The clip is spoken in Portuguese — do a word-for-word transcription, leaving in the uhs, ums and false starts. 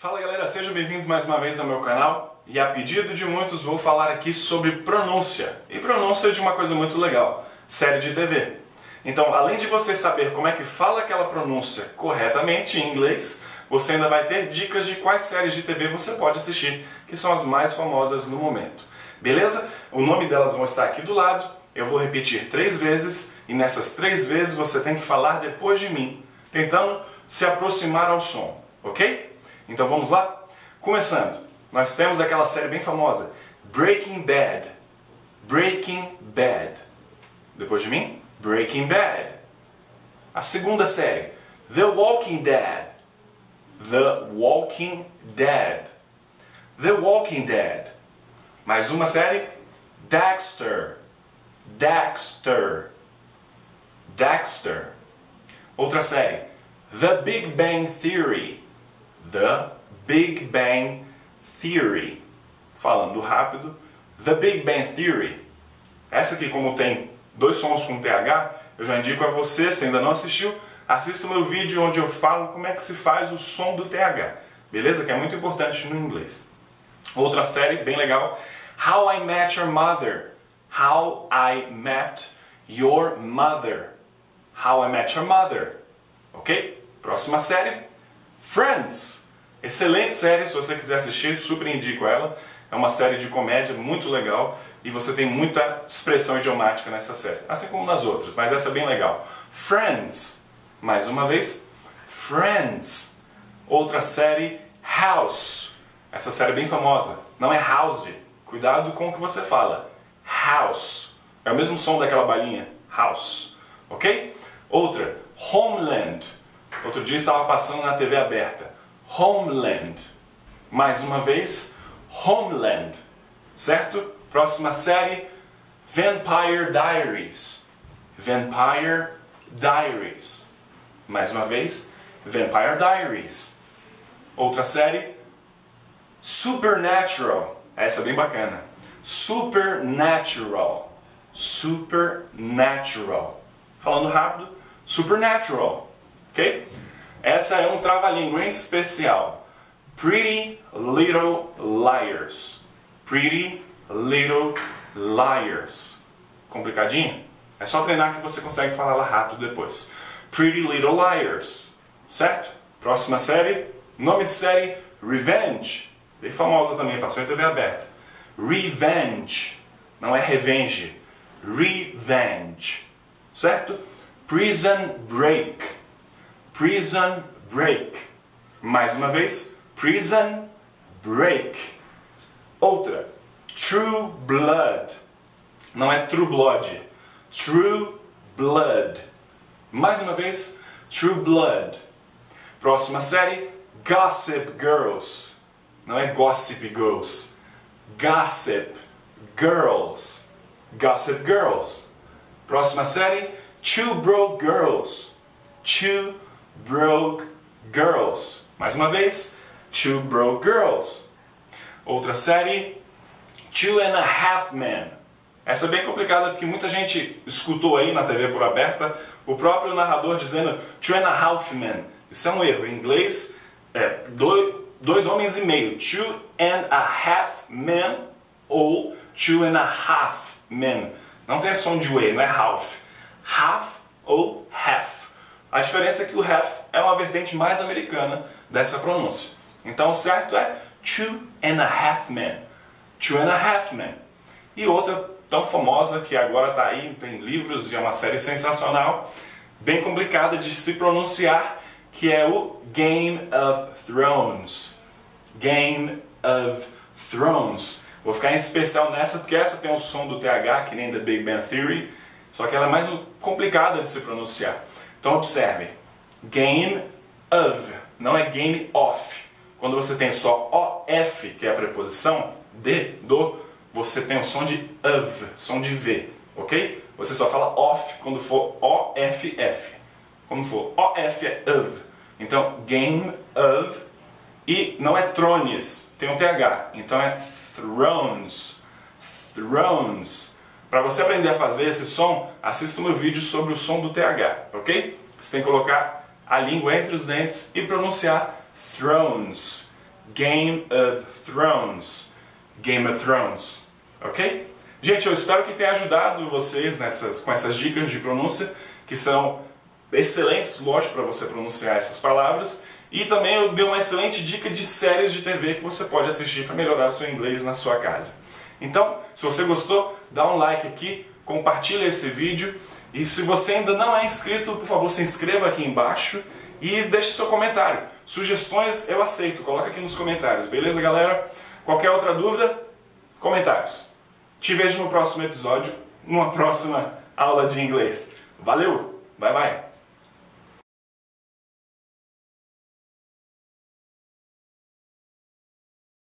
Fala galera, sejam bem-vindos mais uma vez ao meu canal e a pedido de muitos vou falar aqui sobre pronúncia. E pronúncia de uma coisa muito legal, série de T V. Então, além de você saber como é que fala aquela pronúncia corretamente em inglês, você ainda vai ter dicas de quais séries de T V você pode assistir, que são as mais famosas no momento. Beleza? O nome delas vão estar aqui do lado, eu vou repetir três vezes e nessas três vezes você tem que falar depois de mim, tentando se aproximar ao som, ok? Então vamos lá? Começando, nós temos aquela série bem famosa, Breaking Bad. Breaking Bad. Depois de mim, Breaking Bad. A segunda série, The Walking Dead. The Walking Dead. The Walking Dead. Mais uma série, Dexter. Dexter. Dexter. Outra série, The Big Bang Theory. The Big Bang Theory. Falando rápido, The Big Bang Theory. Essa aqui, como tem dois sons com T H, eu já indico a você, se ainda não assistiu, assista o meu vídeo onde eu falo como é que se faz o som do T H. Beleza? Que é muito importante no inglês. Outra série bem legal, How I Met Your Mother. How I Met Your Mother. How I Met Your Mother. Ok? Próxima série, Friends. Excelente série, se você quiser assistir, super indico ela. É uma série de comédia muito legal e você tem muita expressão idiomática nessa série, assim como nas outras, mas essa é bem legal. Friends. Mais uma vez, Friends. Outra série, House. Essa série é bem famosa. Não é House. Cuidado com o que você fala. House. É o mesmo som daquela balinha. House. Ok? Outra, Homeland. Outro dia estava passando na T V aberta. Homeland. Mais uma vez, Homeland. Certo? Próxima série, Vampire Diaries. Vampire Diaries. Mais uma vez, Vampire Diaries. Outra série, Supernatural. Essa é bem bacana. Supernatural. Supernatural. Falando rápido, Supernatural. Ok? Essa é um trava-língua em especial. Pretty Little Liars. Pretty Little Liars. Complicadinho? É só treinar que você consegue falar lá rápido depois. Pretty Little Liars. Certo? Próxima série. Nome de série, Revenge. Bem famosa também, passou em T V aberta. Revenge. Não é revenge. Revenge. Certo? Prison Break. Prison Break. Mais uma vez, Prison Break. Outra, True Blood. Não é True Blood. True Blood. Mais uma vez, True Blood. Próxima série, Gossip Girls. Não é Gossip Girls. Gossip Girls. Gossip Girls. Próxima série, Two Broke Girls. Two Broke Girls. Mais uma vez, Two Broke Girls. Outra série, Two and a Half Men. Essa é bem complicada porque muita gente escutou aí na T V por aberta o próprio narrador dizendo Two and a Half Men. Isso é um erro. Em inglês, é dois, dois homens e meio. Two and a Half Men ou Two and a Half Men. Não tem som de E, não é half. Half ou half. A diferença é que o half é uma vertente mais americana dessa pronúncia. Então o certo é Two and a Half Men. Two and a Half Men. E outra tão famosa que agora está aí, tem livros e é uma série sensacional, bem complicada de se pronunciar, que é o Game of Thrones. Game of Thrones. Vou ficar em especial nessa porque essa tem o som do T H, que nem The Big Bang Theory, só que ela é mais complicada de se pronunciar. Então observe, Game of, não é Game of. Quando você tem só O F, que é a preposição de, do, você tem o som de of, som de V, ok? Você só fala off quando for O F F. Quando for O F é of. Então, Game of, e não é Thrones, tem um T H, então é Thrones. Thrones. Para você aprender a fazer esse som, assista o meu vídeo sobre o som do T H, ok? Você tem que colocar a língua entre os dentes e pronunciar Thrones. Game of Thrones. Game of Thrones, ok? Gente, eu espero que tenha ajudado vocês nessas, com essas dicas de pronúncia, que são excelentes, lógico, para você pronunciar essas palavras. E também eu dei uma excelente dica de séries de T V que você pode assistir para melhorar o seu inglês na sua casa. Então, se você gostou, dá um like aqui, compartilha esse vídeo. E se você ainda não é inscrito, por favor, se inscreva aqui embaixo e deixe seu comentário. Sugestões eu aceito, coloca aqui nos comentários, beleza, galera? Qualquer outra dúvida, comentários. Te vejo no próximo episódio, numa próxima aula de inglês. Valeu, bye bye!